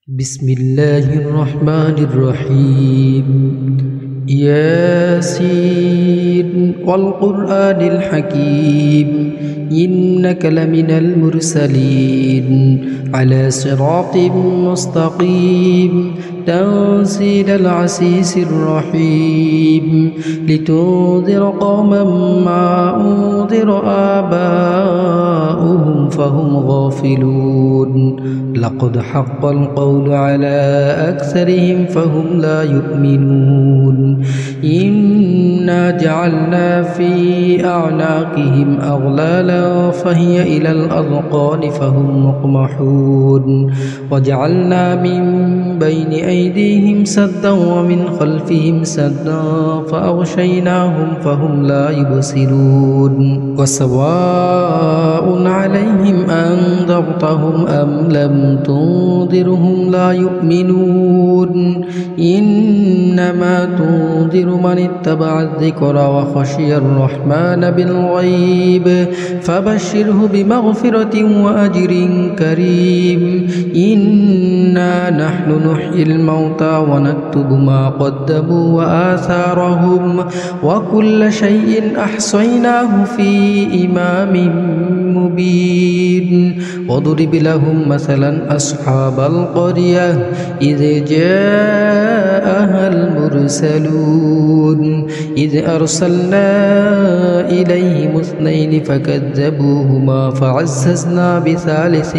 بسم الله الرحمن الرحيم. ياسين والقرآن الحكيم إنك لمن المرسلين على صراط مستقيم تنزيل العزيز الرحيم لتنذر قوما ما أنذر آباؤهم فهم غافلون لقد حق القول على أكثرهم فهم لا يؤمنون إنا جعلنا في أعناقهم أغلالا فهي إلى الأذقان فهم مقمحون وجعلنا من بين أيديهم سدا ومن خلفهم سدا فأغشيناهم فهم لا يبصرون وسواء عليهم أنذرتهم أم لم تنذرهم لا يؤمنون إنما تنذر من اتبع الذكر وخشي الرحمن بالغيب فبشره بمغفرة وأجر كريم إنا نحن نحيي الموتى ونكتب ما قدموا وآثارهم وكل شيء أحصيناه في إمام مبين وضرب لهم مثلا أصحاب القرية إذ جاءها المرسلون إذ أرسلنا إليهم اثنين فكذبوهما فعززنا بثالث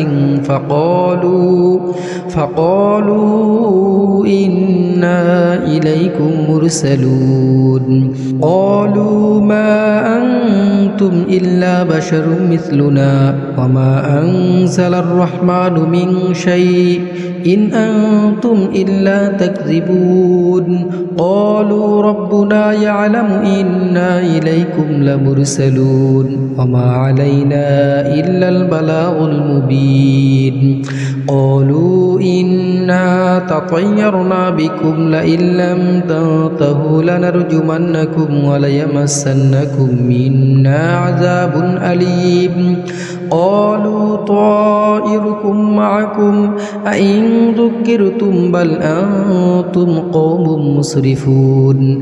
فقالوا إنا إليكم مرسلون قالوا ما أنتم إلا بشر مثلنا وما أنزل الرحمن من شيء إن أنتم إلا تكذبون قالوا ربنا يعلم إنا إليكم لمرسلون وما علينا إلا البلاغ المبين قالوا إنا تطيرنا بكم لئن لم تنتهوا لنرجمنكم وليمسنكم منا عذاب أليم قالوا طائركم معكم أئن ذكرتم بل أنتم قوم مسرفون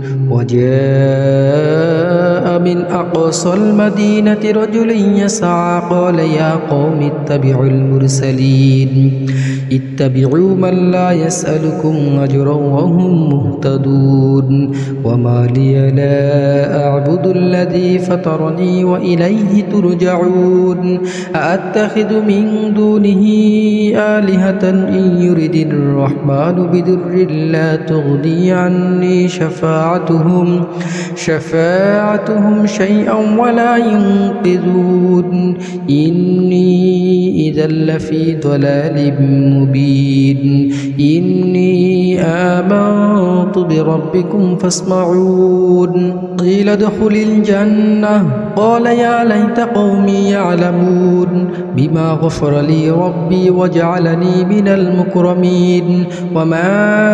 وجاء من أقصى المدينة رجل يسعى قال يا قوم اتبعوا المرسلين اتبعوا من لا يسألكم أجرا وهم مهتدون وما لي لا أعبد الذي فطرني وإليه ترجعون أأتخذ من دونه آلهة إن يرد الرحمن بدر لا تغني عني شفاعتهم شيئا ولا ينقذون إني إذا لفي ضلال مبين إني آمنت بربكم فاسمعون قيل ادخل الجنة قال يا ليت قومي يعلمون بما غفر لي ربي وجعلني من المكرمين وما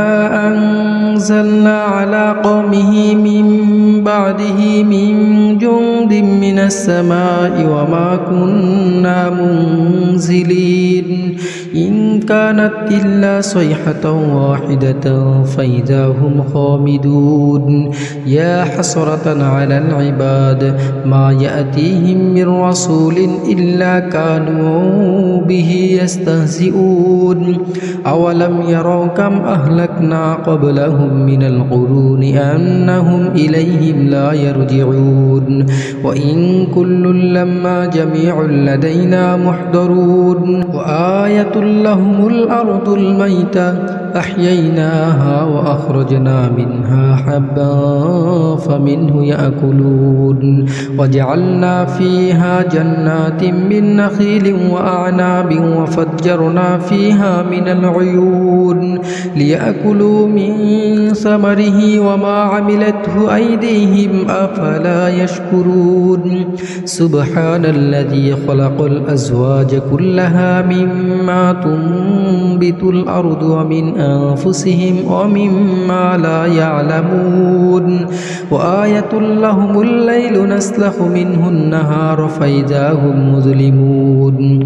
أنزلنا على قومه من بعده من جند من السماء وما كنا منزلين إن كانت إلا صيحة واحدة فإذا هم خامدون يا حسرة على العباد ما يأتيهم من رسول إلا كانوا به يستهزئون أولم يروا كم أهلكنا قبلهم من القرون أنهم إليهم لا يرجعون وإن كل لما جميع لدينا محضرون وآية لهم الأرض الميتة أحييناها وأخرجنا منها حبا فمنه يأكلون وجعلنا فيها جنات من نخيل وأعناب وفجرنا فيها من العيون ليأكلوا من ثمره وما عملته أيديهم أفلا يشكرون سبحان الذي خلق الأزواج كلها مما تنبت الأرض ومن أنفسهم ومما لا يعلمون وآية لهم الليل نسلخ منه النهار فإذا هم مظلمون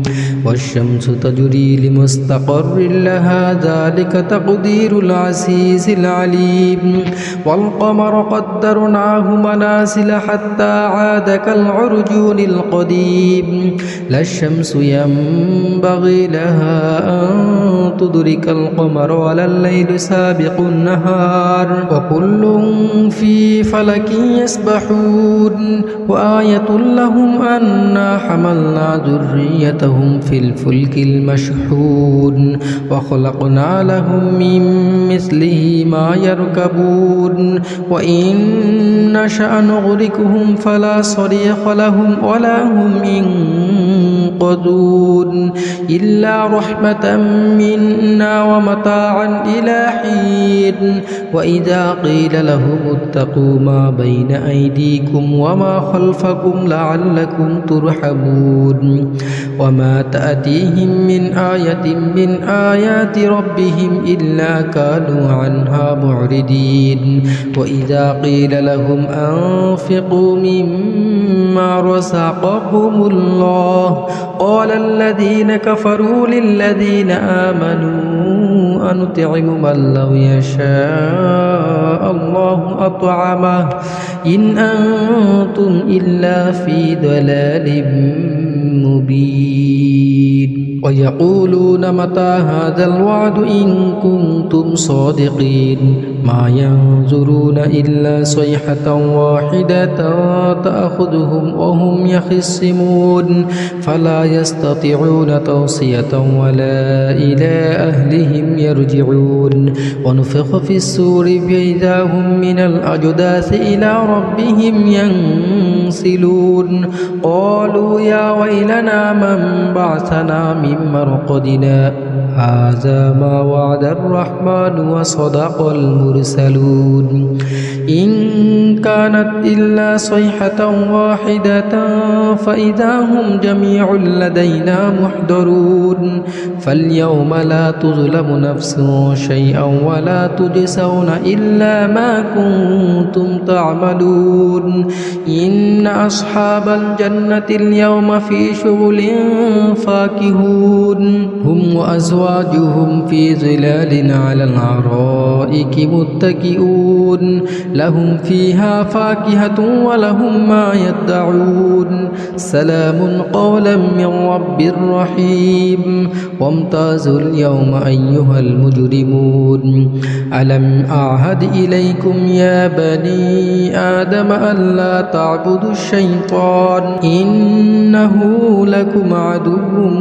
والشمس تجري لمستقر لها ذلك تقدير العزيز العليم والقمر قدرناه منازل حتى عاد كالعرجون القديم لا الشمس ينبغي لها أن تدرك القمر ولا الليل سابق النهار وكل في فلك يسبحون وآية لهم أنا حملنا ذريتهم في الفلك المشحون وخلقنا لهم من مثله ما يركبون وإن نشأ نغرقهم فلا صريخ لهم ولا هم ينقذون إلا رحمة منا ومتاعا إلى حين وإذا قيل لهم اتقوا ما بين أيديكم وما خلفكم لعلكم ترحمون وما تأتيهم من آية من آيات ربهم إلا كانوا عنها معرضين وإذا قيل لهم أنفقوا مما رزقكم الله قال الذين كفروا للذين آمنوا أنطعم من لو يشاء الله أطعمه إن أنتم إلا في ضلال مبين ويقولون متى هذا الوعد إن كنتم صادقين ما ينظرون إلا صيحة واحدة تأخذهم وهم يخصمون فلا يستطيعون توصية ولا إلى أهلهم يرجعون ونفخ في السور فإذا هم من الأجداث إلى ربهم ينسلون قالوا يا ويلنا من بعثنا من مرقدنا هذا ما وعد الرحمن وصدق المرسلون إن كانت إلا صيحة واحدة فإذا هم جميع لدينا محضرون فاليوم لا تظلم نفس شيئا ولا تجزون إلا ما كنتم تعملون إن أصحاب الجنة اليوم في شغل فاكهون هم وأزواجهم في ظلال على الأرائك متكئون لهم فيها فاكهة ولهم ما يدعون سلام قولا من رب رحيم وامتازوا اليوم أيها المجرمون ألم أعهد إليكم يا بني آدم ألا تعبدوا الشيطان إنه لكم عدو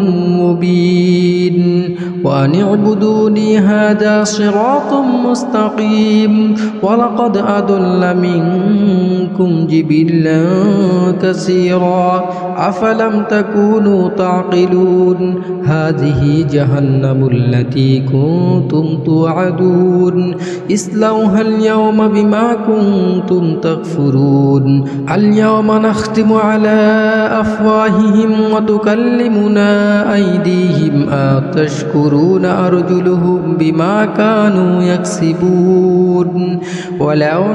مبين وأن اعبدوني هذا صراط مستقيم ولقد أضل منكم جبلا كثيرا أفلم تكونوا تعقلون هذه جهنم التي كنتم توعدون اصلوها اليوم بما كنتم تكفرون اليوم نختم على أفواههم وتكلمنا أيديهم أتشكرون أرجلهم بما كانوا يكسبون ولو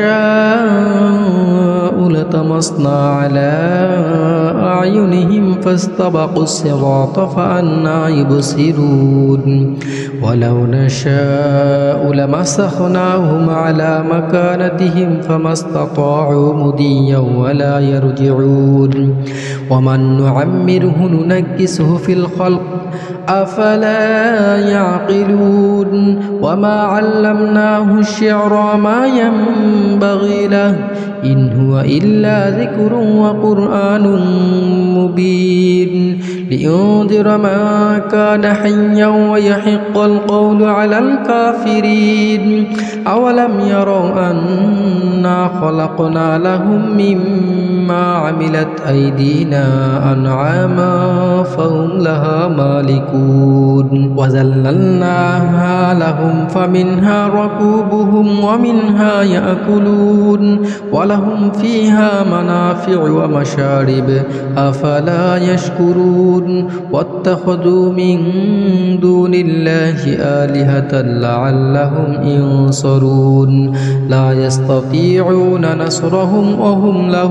نشاء لطمسنا على أعينهم فاستبقوا الصراط فأنى يبصرون ولو نشاء لمسخناهم على مكانتهم فما استطاعوا مضيا ولا يرجعون ومن نعمره ننكسه في الخلق أفلا يعقلون وما علمناه الشعر ما ينبغي له إن هو إلا ذكر وقرآن مبين لينذر من كان حيا ويحق القول على الكافرين أولم يروا أنا خلقنا لهم مما عملت أيدينا أنعاما فهم لها مالكون وذللناها لهم فمنها ركوبهم ومنها يأكلون ولهم فيها منافع ومشارب أفلا يشكرون واتخذوا من دون الله آلهة لعلهم ينصرون لا يستطيعون نصرهم وهم لهم جند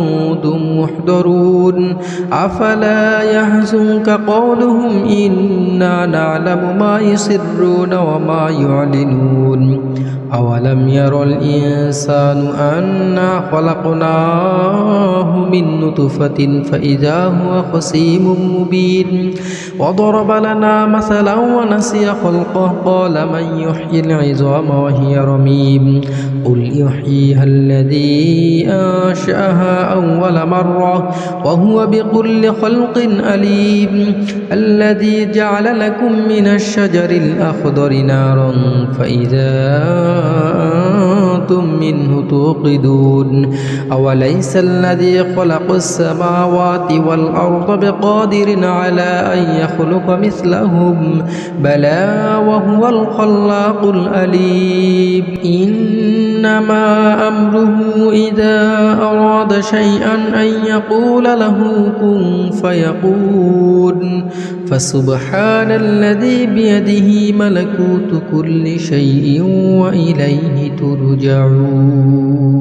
وأنتم محضرون أفلا يحزنك قولهم إنا نعلم ما يسرون وما يعلنون أولم ير الإنسان أنا خلقناه من نطفة فإذا هو خصيم مبين وضرب لنا مثلا ونسي خلقه قال من يحيي العظام وهي رميم قل يحييها الذي أنشأها أول مرة وهو بكل خلق أليم الذي جعل لكم من الشجر الأخضر نارا فإذا أنتم منه توقدون أوليس الذي خلق السماوات والأرض بقادر على أن يخلق مثلهم بلى وهو الخلاق الأليم إنما أمره إذا أراد شيئا أن يقول له كن فيكون فسبحان الذي بيده ملكوت كل شيء وإليه ترجعون.